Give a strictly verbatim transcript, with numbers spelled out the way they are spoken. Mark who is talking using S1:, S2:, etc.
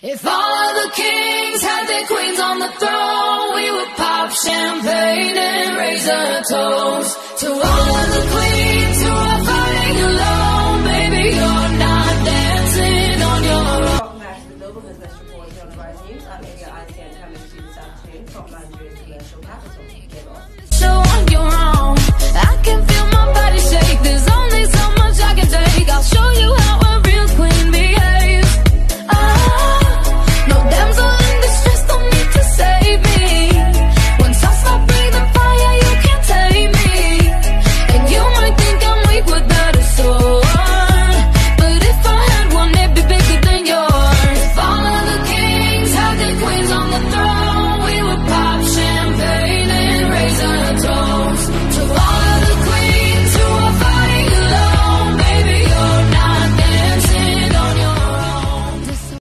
S1: If all of the kings had their queens on the throne, we would pop champagne and raise a toast to all of the queens who are fighting alone. Baby, you're not dancing on your own.
S2: Welcome back to the Global Business Report here on the Rise News. I'm